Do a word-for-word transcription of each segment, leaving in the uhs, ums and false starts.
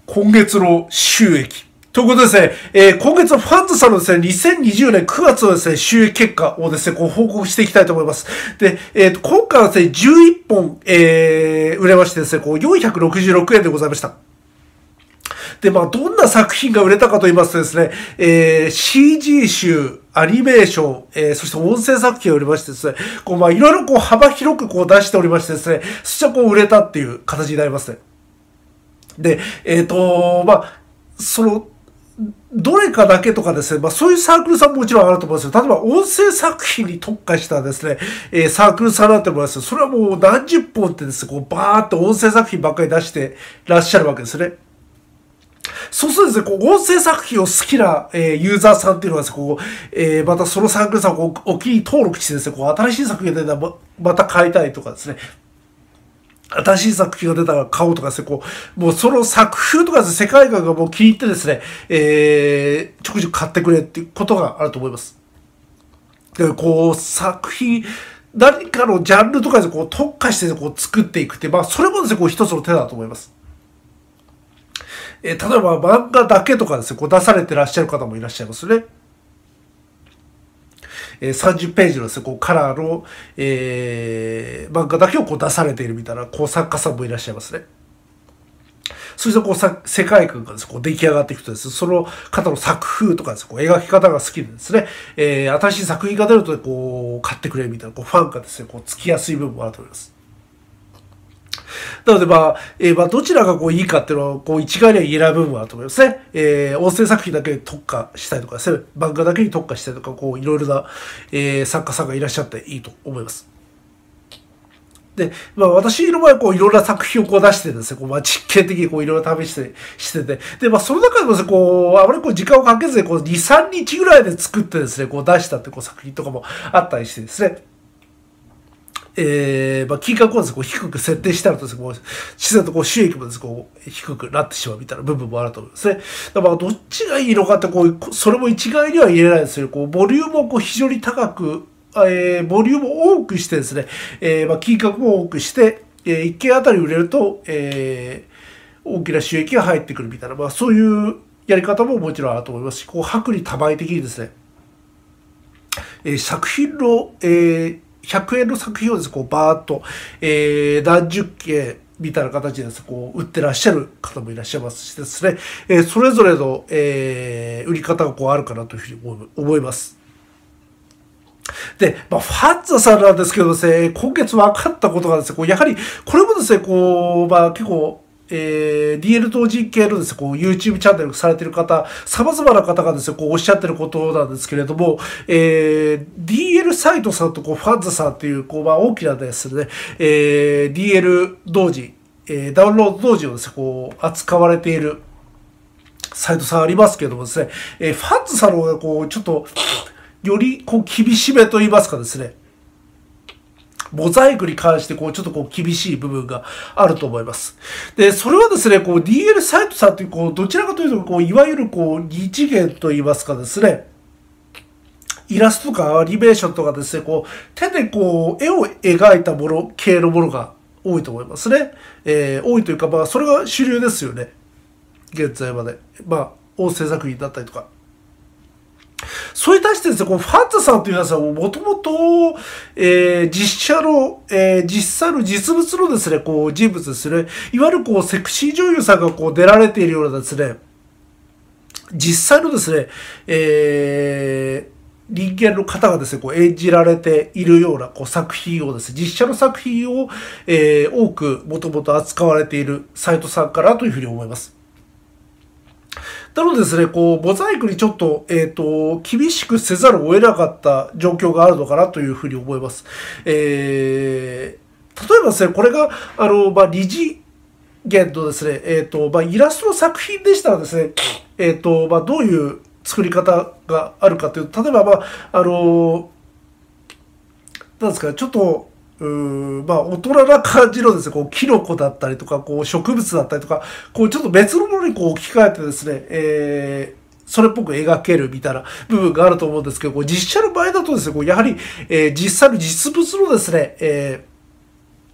今月の収益。ということでですね、えー、今月のファンズさんのですね、にせんにじゅうねんくがつのですね、収益結果をですね、こう報告していきたいと思います。で、えっと、今回はですね、じゅういっぽん、えー、売れましてですね、こう、よんひゃくろくじゅうろくえんでございました。で、まあ、どんな作品が売れたかと言いますとですね、えー、シージー 集、アニメーション、えー、そして音声作品が売れましてですね、こう、まあ、いろいろこう、幅広くこう出しておりましてですね、そしてこう、売れたっていう形になりますね。で、えっと、まあ、その、どれかだけとかですね、まあそういうサークルさんももちろんあると思うんですよ。例えば音声作品に特化したですね、えー、サークルさんなんて思いますよ。それはもう何十本ってですね、こうバーっと音声作品ばっかり出してらっしゃるわけですね。そうするとですね、こう音声作品を好きな、えー、ユーザーさんっていうのはですね、こう、えー、またそのサークルさんをお気に登録してですね、こう新しい作品が出たらままた買いたいとかですね、新しい作品が出たら買おうとかですね、こう、もうその作風とかですね、世界観がもう気に入ってですね、えー、ちょくちょく買ってくれっていうことがあると思います。で、こう、作品、何かのジャンルとかでこう特化してこう作っていくって、まあ、それもですね、こう一つの手だと思います。えー、例えば漫画だけとかですね、こう出されてらっしゃる方もいらっしゃいますね。さんじゅっページのですね、こうカラーの、えー、漫画だけをこう出されているみたいな、こう作家さんもいらっしゃいますね。そしてこうさ、世界観がですね、こう出来上がっていくとですね、その方の作風とかですね、こう描き方が好きでですね、えー、新しい作品が出るとこう、買ってくれみたいな、こうファンがですね、こうつきやすい部分もあると思います。なのでまあ、えー、まあどちらがこういいかっていうのは、こう一概には言えない部分はあると思いますね。えー、音声作品だけに特化したりとかですね、漫画だけに特化したりとか、こういろいろな、えー、作家さんがいらっしゃっていいと思います。で、まあ私の場合はこういろんな作品をこう出してですね、こうまあ実験的にこういろいろ試して、してて、で、まあその中でもですね、こう、あまりこう時間をかけずにこうに、さんにちぐらいで作ってですね、こう出したってこう作品とかもあったりしてですね、えー、まあ、金額をですね、こう低く設定してあるとですね、こう自然とこう収益もですね、こう低くなってしまうみたいな部分もあると思いますね。だからまあ、どっちがいいのかって、こう、それも一概には言えないですよ。こう、ボリュームをこう非常に高く、えー、ボリュームを多くしてですね、えー、まあ、金額も多くして、えー、一件あたり売れると、えー、大きな収益が入ってくるみたいな、まあ、そういうやり方ももちろんあると思いますし、こう、薄利多売的にですね、えー、作品の、えー、ひゃくえんの作品をですね、こう、バーっと、えー、何十件みたいな形でですね、こう、売ってらっしゃる方もいらっしゃいますしですね、えー、それぞれの、えー、売り方がこうあるかなというふうに思います。で、まあ、ファンザさんなんですけどですね、今月分かったことがですね、こう、やはり、これもですね、こう、まあ、結構、えー、ディーエル 同人系のですね、こう、YouTube チャンネルされている方、様々な方がですね、こう、おっしゃってることなんですけれども、えー、ディーエル サイトさんと、こう、ファンザさんっていう、こう、まあ、大きなですね、えー、ディーエル 同人、えー、ダウンロード同人をですね、こう、扱われているサイトさんありますけれどもですね、えー、ファンザさんの方が、こう、ちょっと、より、こう、厳しめと言いますかですね、モザイクに関してこうちょっとこう厳しい部分があると思います。で、それはですね、こう ディーエル サイトさんっていうこうどちらかというとこういわゆるこう二次元と言いますかですね、イラストとかアニメーションとかですね、こう手でこう絵を描いたもの系のものが多いと思いますね。えー、多いというかまあそれが主流ですよね。現在まで。まあ音声作品だったりとか。それに対してですね、このファンザさんというやつはもともと、えー、実写の、えー、実際の実物のですね、こう人物ですね、いわゆるこうセクシー女優さんがこう出られているようなですね、実際のですね、えー、人間の方がですね、こう演じられているようなこう作品をですね、実写の作品を、えー、多くもともと扱われているサイトさんかなというふうに思います。なのでですね、こう、モザイクにちょっと、えっと、厳しくせざるを得なかった状況があるのかなというふうに思います。えー、例えばですね、これが、あの、まあ、二次元のですね、えっと、まあ、イラストの作品でしたらですね、えっと、まあ、どういう作り方があるかというと、例えば、まあ、あの、なんですか、ちょっと、うーまあ、大人な感じのですね、こう、キノコだったりとか、こう、植物だったりとか、こう、ちょっと別のものにこう、置き換えてですね、えー、それっぽく描けるみたいな部分があると思うんですけど、こう実写の場合だとですね、こうやはり、えー、実際の実物のですね、えー、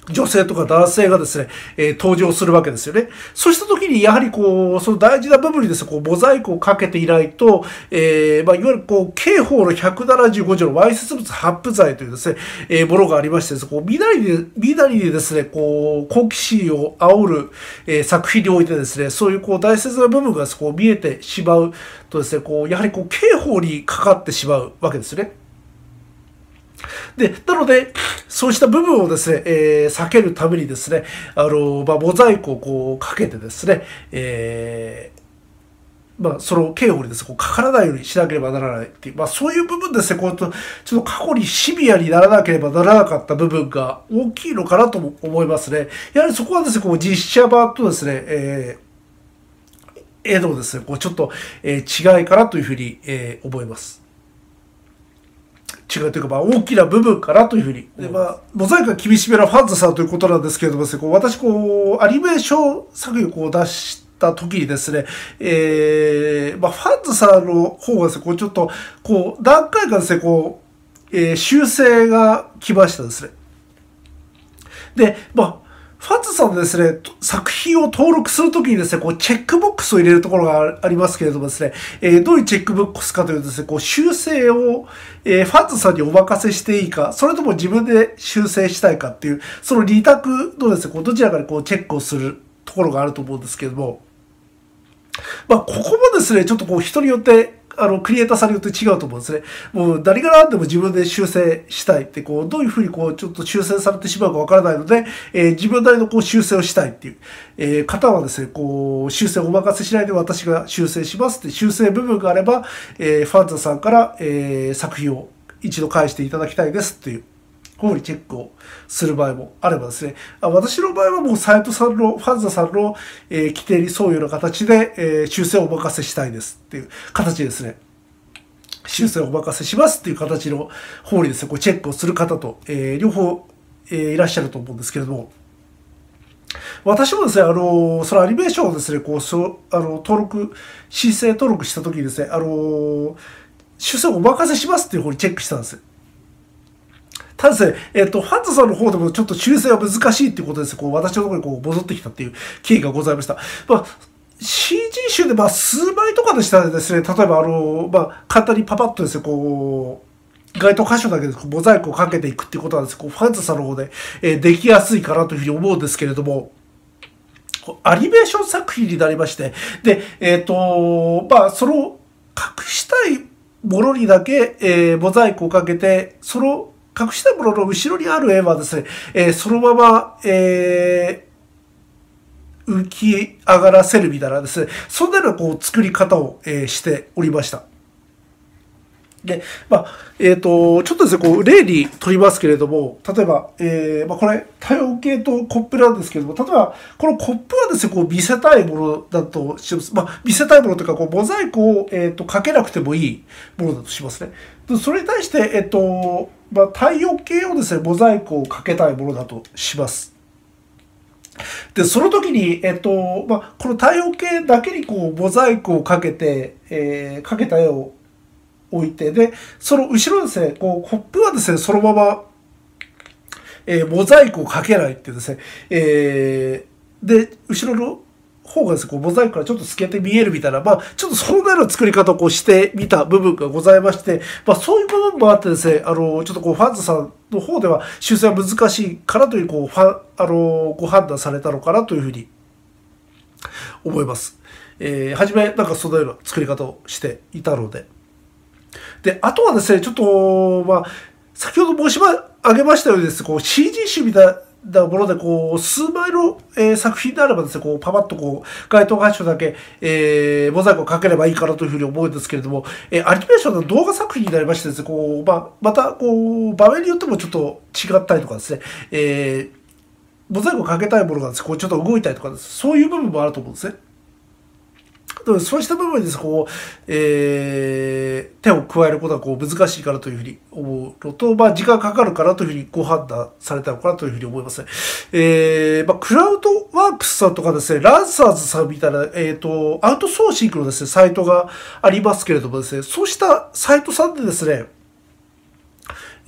女性とか男性がですね、えー、登場するわけですよね。そうした時に、やはりこう、その大事な部分にですね、こう、モザイクをかけていないと、えー、まあ、いわゆるこう、刑法のひゃくななじゅうごじょうのわいせつ物発布罪というですね、えー、ものがありましてですね、こう、みなりで、みなりでですね、こう、好奇心を煽る、えー、作品においてですね、そういうこう、大切な部分がこう、見えてしまうとですね、こう、やはりこう、刑法にかかってしまうわけですね。で、なので、そうした部分をですね、えー、避けるためにですね、あの、まあ、モザイクをこうかけてですね、えー、まあ、その刑法にですね、こうかからないようにしなければならないっていう、まあ、そういう部分ですね、こうちょっと過去にシビアにならなければならなかった部分が大きいのかなとも思いますね。やはりそこはですね、こう実写版とですね、えー、絵のですね、こうちょっと、えー、違いかなというふうに、えー、思います。違うというか、まあ、大きな部分かなというふうに。で、まあ、モザイクが厳しめなファンザさんということなんですけれどもですね、こう私、こう、アニメーション作品をこう出した時にですね、えー、まあ、ファンザさんの方がですね、こう、ちょっと、こう、何回かですね、こう、えー、修正が来ましたですね。で、まあ、ファンズさんのですね、作品を登録するときにですね、こう、チェックボックスを入れるところがありますけれどもですね、えー、どういうチェックボックスかというとですね、こう、修正を、えー、ファンズさんにお任せしていいか、それとも自分で修正したいかっていう、その二択のですね、こう、どちらかにこう、チェックをするところがあると思うんですけれども、まあ、ここもですね、ちょっとこう、人によって、あの、クリエイターさんによって違うと思うんですね。もう、何が何でも自分で修正したいって、こう、どういうふうにこう、ちょっと修正されてしまうかわからないので、えー、自分なりのこう、修正をしたいっていう、えー、方はですね、こう、修正をお任せしないで私が修正しますって修正部分があれば、えー、ファンザさんから、えー、作品を一度返していただきたいですっていう、こういうふうにチェックをする場合もあればですね、あ私の場合はもうサイトさんの、ファンザさんの、えー、規定に沿うような形で、えー、修正をお任せしたいですっていう形ですね。修正をお任せしますっていう形の方にですね、こうチェックをする方と、えー、両方、えー、いらっしゃると思うんですけれども、私もですね、あの、そのアニメーションをですね、こう、そう、あの、登録、申請登録した時にですね、あの、修正をお任せしますっていう方にチェックしたんですよ。ただですね、えっと、ファンザさんの方でもちょっと修正は難しいっていうことですね、こう、私のところにこう、戻ってきたっていう経緯がございました。まあ、シージー 集でまあ数枚とかでしたらですね、例えばあの、まあ、簡単にパパッとですね、こう、該当箇所だけでモザイクをかけていくっていうことはですね、こうファンザさんの方で、えー、できやすいかなというふうに思うんですけれども、アニメーション作品になりまして、で、えっと、まあ、その隠したいものにだけ、えー、モザイクをかけて、その隠したいものの後ろにある絵はですね、えー、そのまま、えー、浮き上がらせるみたいなですね、そんなようなこう作り方を、えー、しておりました。で、まあ、えっと、ちょっとですね、こう、例にとりますけれども、例えば、えー、まあ、これ、多様系とコップなんですけれども、例えば、このコップはですね、こう、見せたいものだとします。まあ、見せたいものというか、こう、モザイクを、えっと、かけなくてもいいものだとしますね。でそれに対して、えっと、まあ、太陽系をですね、モザイクをかけたいものだとします。で、その時に、えっと、まあ、この太陽系だけにこう、モザイクをかけて、えー、かけた絵を置いて、で、その後ろですね、こう、コップはですね、そのまま、えー、モザイクをかけないってですね、えー、で、後ろの方がですね、こう、モザイクからちょっと透けて見えるみたいな、まあ、ちょっとそんなような作り方をこうしてみた部分がございまして、まあ、そういう部分もあってですね、あの、ちょっとこう、ファンズさんの方では修正は難しいからという、こう、ファン、あの、ご判断されたのかなというふうに思います。えー、はじめ、なんかそのような作り方をしていたので、で、あとはですね、ちょっと、まあ、先ほど申し上げましたようにですね、こう シージー 集みたいなもので、こう、数枚の、えー、作品であればですね、こう、パパッとこう、該当箇所だけ、えー、モザイクをかければいいかなというふうに思うんですけれども、えー、アニメーションの動画作品になりましてですね、こう、まあ、また、こう、場面によってもちょっと違ったりとかですね、えー、モザイクをかけたいものがですね、こう、ちょっと動いたりとかです、そういう部分もあると思うんですね。そうした部分にこう、えー、手を加えることはこう難しいかなというふうに思うのと、まあ、時間かかるかなというふうにご判断されたのかなというふうに思いますね。えー、まあ、クラウドワークスさんとかですね、ランサーズさんみたいな、えっと、アウトソーシングのですね、サイトがありますけれどもですね、そうしたサイトさんでですね、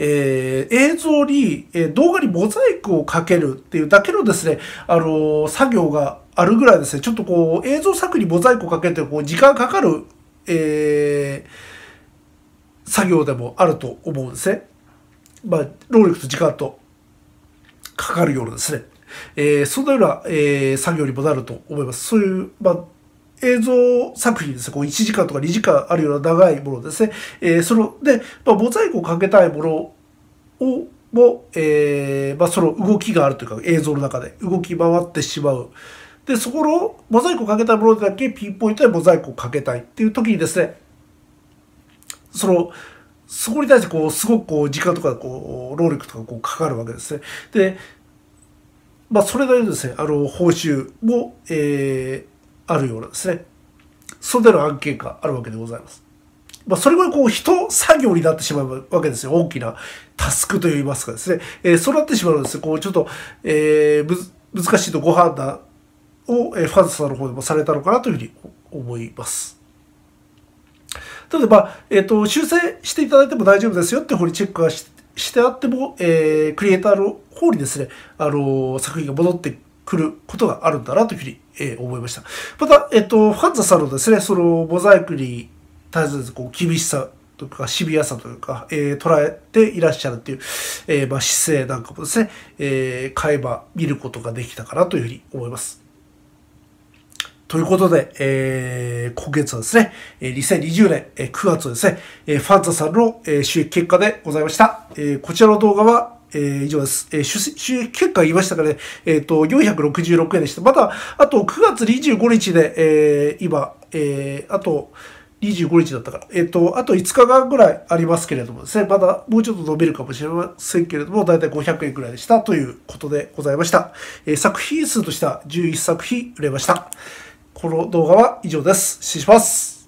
えー、映像に、えー、動画にモザイクをかけるっていうだけのですね、あのー、作業があるぐらいですね、ちょっとこう、映像作品にモザイクをかけて、こう、時間かかる、えー、作業でもあると思うんですね。まあ、労力と時間とかかるようなですね、えー、そんなような、えー、作業にもなると思います。そういう、まあ、映像作品ですね、こういちじかんとかにじかんあるような長いものですね。えー、その、で、まあ、モザイクをかけたいものを、も、えー、まあ、その動きがあるというか、映像の中で動き回ってしまう。で、そこのモザイクをかけたいものだけピンポイントでモザイクをかけたいっていう時にですね、その、そこに対してこう、すごくこう、時間とか、こう、労力とかこう、かかるわけですね。で、まあ、それなりのですね、あの、報酬も、えー、あるようなんですね。それでの案件があるわけでございます。まあ、それぐらいこう、人作業になってしまうわけですよ。大きなタスクといいますかですね。えー、そうなってしまうんですよ。こう、ちょっと、えー、む難しいとご判断を、えー、ファンズさんの方でもされたのかなというふうに思います。例えば、えっと、修正していただいても大丈夫ですよっていう方にチェックがししてあっても、えー、クリエイターの方にですね、あのー、作品が戻ってくることがあるんだなというふうに、えー、思いました。また、えっと、ファンザさんのですね、そのモザイクに対するこう厳しさというか、シビアさというか、えー、捉えていらっしゃるっていう、えー、まあ、姿勢なんかもですね、えー、垣間見ることができたかなというふうに思います。ということで、えー、今月はですね、にせんにじゅうねんくがつのですね、ファンザさんの収益結果でございました。こちらの動画は、えー、以上です。えー、収益結果言いましたかね、えっと、よんひゃくろくじゅうろくえんでした。また、あとくがつにじゅうごにちで、えー、今、えー、あと、にじゅうごにちだったから、えっと、あといつかかんぐらいありますけれどもですね、まだもうちょっと伸びるかもしれませんけれども、だいたいごひゃくえんくらいでしたということでございました。えー、作品数としてはじゅういっさくひん売れました。この動画は以上です。失礼します。